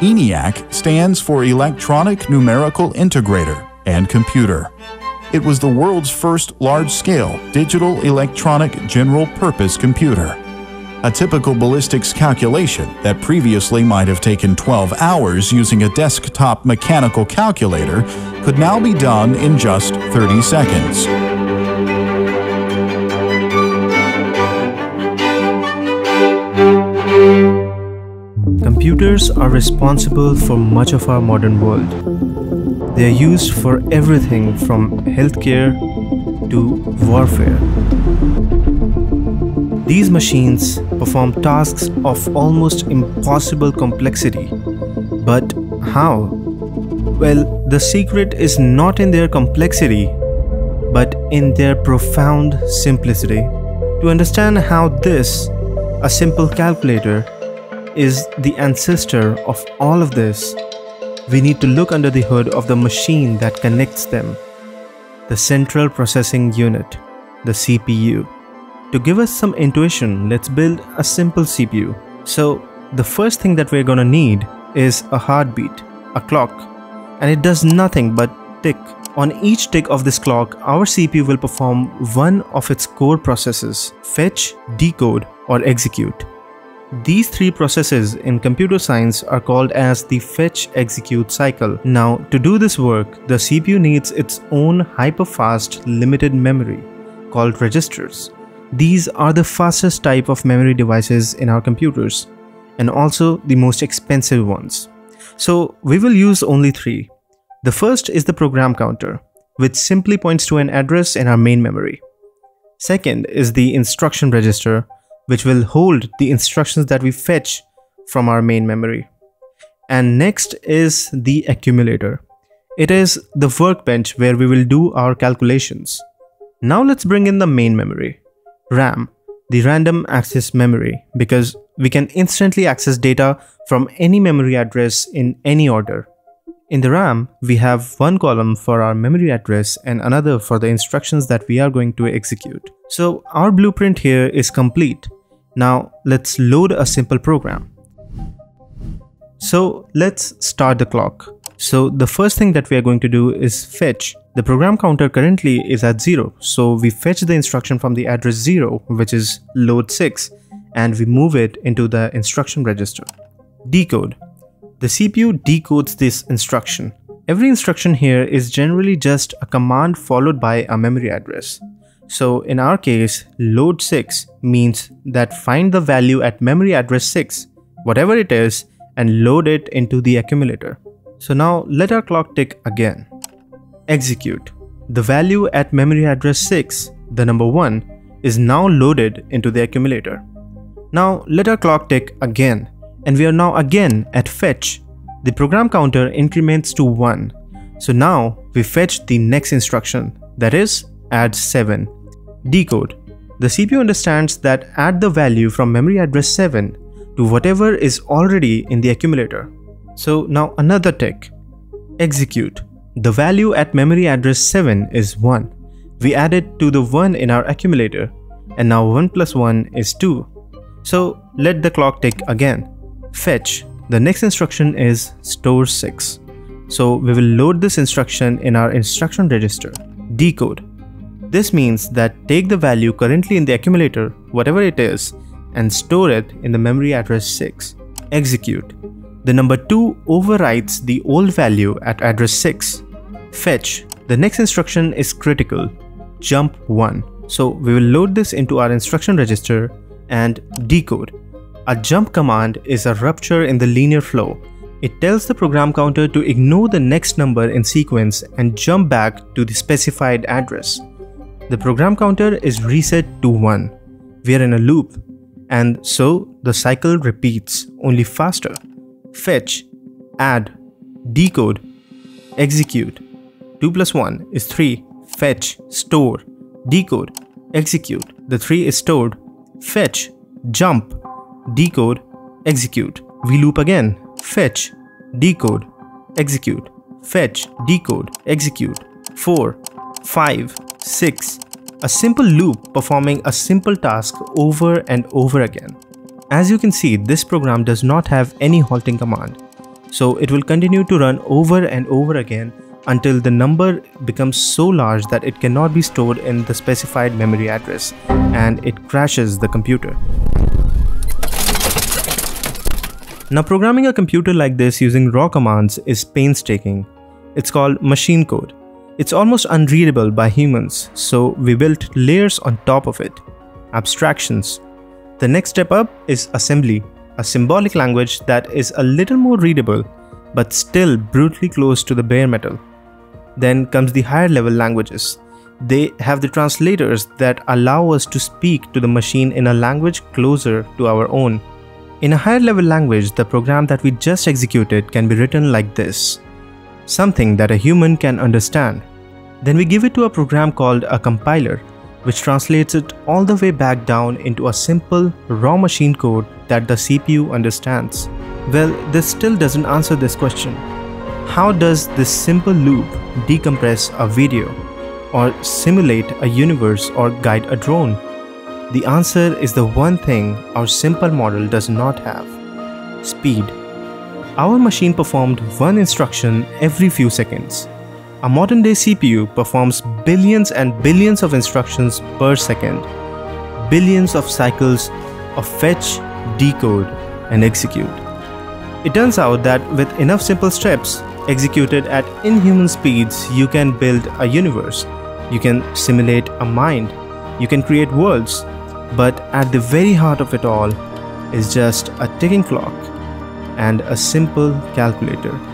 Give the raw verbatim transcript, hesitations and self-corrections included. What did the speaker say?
ENIAC stands for Electronic Numerical Integrator and Computer. It was the world's first large-scale digital electronic general-purpose computer. A typical ballistics calculation that previously might have taken twelve hours using a desktop mechanical calculator could now be done in just thirty seconds. Computers are responsible for much of our modern world. They are used for everything from healthcare to warfare. These machines perform tasks of almost impossible complexity. But how? Well, the secret is not in their complexity, but in their profound simplicity. To understand how this, a simple calculator, is the ancestor of all of this, we need to look under the hood of the machine that connects them, the Central Processing Unit, the C P U. To give us some intuition, let's build a simple C P U. So the first thing that we're gonna need is a heartbeat, a clock, and it does nothing but tick. On each tick of this clock, our C P U will perform one of its core processes: fetch, decode, or execute. These three processes in computer science are called as the fetch-execute cycle. Now, to do this work, the C P U needs its own hyper-fast limited memory called registers. These are the fastest type of memory devices in our computers, and also the most expensive ones. So we will use only three. The first is the program counter, which simply points to an address in our main memory. Second is the instruction register, which will hold the instructions that we fetch from our main memory. And next is the accumulator. It is the workbench where we will do our calculations. Now let's bring in the main memory, RAM, the random access memory, because we can instantly access data from any memory address in any order. In the RAM, we have one column for our memory address and another for the instructions that we are going to execute. So our blueprint here is complete. Now let's load a simple program. So let's start the clock. So the first thing that we are going to do is fetch. The program counter currently is at zero, so we fetch the instruction from the address zero, which is load six, and we move it into the instruction register. Decode. The C P U decodes this instruction. Every instruction here is generally just a command followed by a memory address. So in our case, load six means that find the value at memory address six, whatever it is, and load it into the accumulator. So now let our clock tick again. Execute. The value at memory address six, the number one, is now loaded into the accumulator. Now let our clock tick again, and we are now again at fetch. The program counter increments to one. So now we fetch the next instruction, that is add seven. Decode. The C P U understands that add the value from memory address seven to whatever is already in the accumulator. So now another tick. Execute. The value at memory address seven is one. We add it to the one in our accumulator, and now one plus one is two. So let the clock tick again. Fetch. The next instruction is store six. So we will load this instruction in our instruction register. Decode. This means that take the value currently in the accumulator, whatever it is, and store it in the memory address six. Execute. The number two overwrites the old value at address six. Fetch. The next instruction is critical. Jump one. So we will load this into our instruction register and decode. A jump command is a rupture in the linear flow. It tells the program counter to ignore the next number in sequence and jump back to the specified address. The program counter is reset to one. We are in a loop, and so the cycle repeats, only faster. Fetch, add, decode, execute. two plus one is three. Fetch, store, decode, execute. The three is stored. Fetch, jump, decode, execute. We loop again. Fetch, decode, execute. Fetch, decode, execute. four, five, six. A simple loop performing a simple task over and over again. As you can see, this program does not have any halting command. So it will continue to run over and over again until the number becomes so large that it cannot be stored in the specified memory address and it crashes the computer. Now, programming a computer like this using raw commands is painstaking. It's called machine code. It's almost unreadable by humans, so we built layers on top of it. Abstractions. The next step up is assembly, a symbolic language that is a little more readable, but still brutally close to the bare metal. Then comes the higher level languages. They have the translators that allow us to speak to the machine in a language closer to our own. In a higher level language, the program that we just executed can be written like this, something that a human can understand. Then we give it to a program called a compiler, which translates it all the way back down into a simple, raw machine code that the C P U understands. Well, this still doesn't answer this question. How does this simple loop decompress a video, or simulate a universe, or guide a drone? The answer is the one thing our simple model does not have: speed. Our machine performed one instruction every few seconds. A modern day C P U performs billions and billions of instructions per second, billions of cycles of fetch, decode, and execute. It turns out that with enough simple steps executed at inhuman speeds, you can build a universe, you can simulate a mind, you can create worlds. But at the very heart of it all is just a ticking clock and a simple calculator.